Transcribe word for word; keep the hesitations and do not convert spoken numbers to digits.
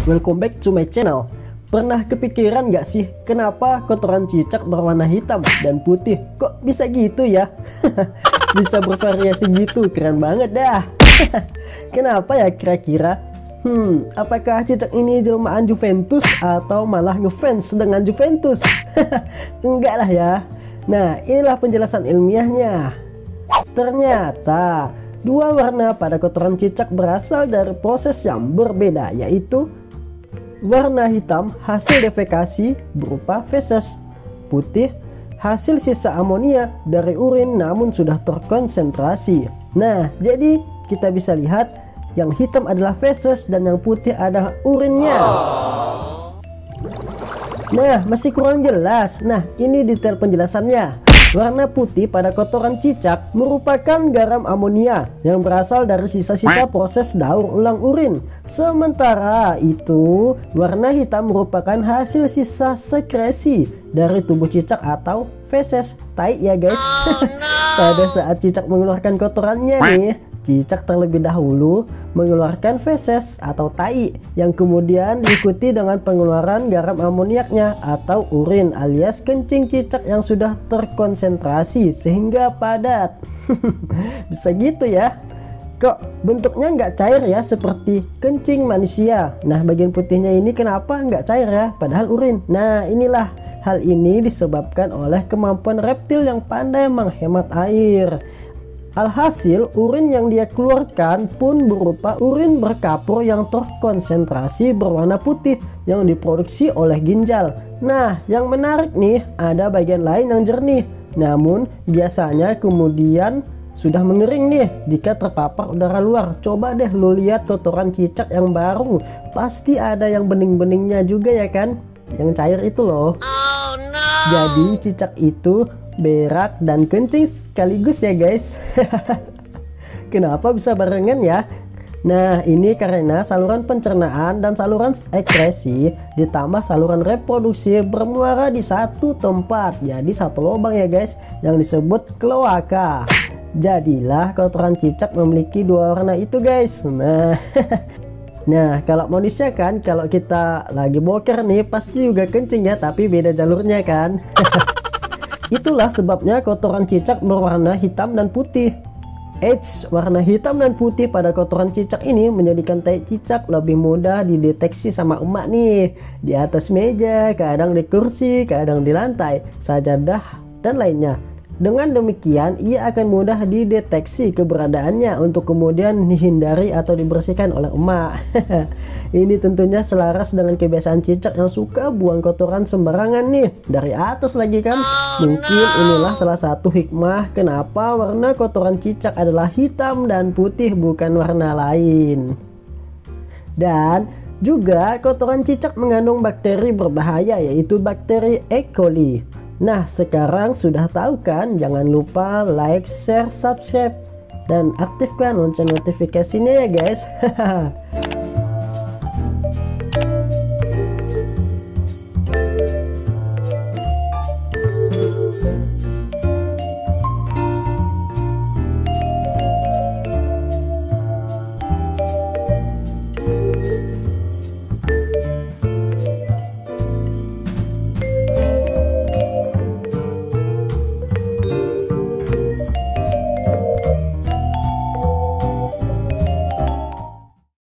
welcome back to my channel. Pernah kepikiran gak sih kenapa kotoran cicak berwarna hitam dan putih? Kok bisa gitu ya? Bisa bervariasi gitu, keren banget dah. Kenapa ya kira-kira? Hmm, apakah cicak ini jelmaan Juventus atau malah ngefans dengan Juventus? Enggak lah ya. Nah, inilah penjelasan ilmiahnya. Ternyata dua warna pada kotoran cicak berasal dari proses yang berbeda, yaitu warna hitam hasil defekasi berupa feses, putih hasil sisa amonia dari urin namun sudah terkonsentrasi. Nah, jadi kita bisa lihat yang hitam adalah feses dan yang putih adalah urinnya. Nah, masih kurang jelas. Nah, ini detail penjelasannya. Warna putih pada kotoran cicak merupakan garam amonia yang berasal dari sisa-sisa proses daur ulang urin. Sementara itu, warna hitam merupakan hasil sisa sekresi dari tubuh cicak atau feses, tai ya guys. Oh, no. Pada saat cicak mengeluarkan kotorannya nih, cicak terlebih dahulu mengeluarkan feses atau tai yang kemudian diikuti dengan pengeluaran garam amoniaknya atau urin alias kencing cicak yang sudah terkonsentrasi sehingga padat. Bisa gitu ya. Kok bentuknya nggak cair ya seperti kencing manusia. Nah, bagian putihnya ini kenapa nggak cair ya padahal urin? Nah, inilah hal ini disebabkan oleh kemampuan reptil yang pandai menghemat air. Alhasil, urin yang dia keluarkan pun berupa urin berkapur yang terkonsentrasi berwarna putih yang diproduksi oleh ginjal. Nah, yang menarik nih, ada bagian lain yang jernih. Namun, biasanya kemudian sudah mengering nih jika terpapar udara luar. Coba deh lu lihat kotoran cicak yang baru. Pasti ada yang bening-beningnya juga ya kan? Yang cair itu loh. Oh, no. Jadi cicak itu berak dan kencing sekaligus ya guys. Kenapa bisa barengan ya? Nah, ini karena saluran pencernaan dan saluran ekskresi ditambah saluran reproduksi bermuara di satu tempat. Jadi satu lubang ya guys, yang disebut kloaka. Jadilah kotoran cicak memiliki dua warna itu guys. Nah, nah kalau manusia kan, kalau kita lagi boker nih pasti juga kencing ya, tapi beda jalurnya kan. Itulah sebabnya kotoran cicak berwarna hitam dan putih. Eits, warna hitam dan putih pada kotoran cicak ini menjadikan tai cicak lebih mudah dideteksi sama emak nih. Di atas meja, kadang di kursi, kadang di lantai, sajadah, dan lainnya. Dengan demikian, ia akan mudah dideteksi keberadaannya untuk kemudian dihindari atau dibersihkan oleh emak. Ini tentunya selaras dengan kebiasaan cicak yang suka buang kotoran sembarangan nih, dari atas lagi kan. Mungkin inilah salah satu hikmah kenapa warna kotoran cicak adalah hitam dan putih, bukan warna lain. Dan juga kotoran cicak mengandung bakteri berbahaya, yaitu bakteri E. coli. Nah, sekarang sudah tahu kan? Jangan lupa like, share, subscribe, dan aktifkan lonceng notifikasinya ya guys.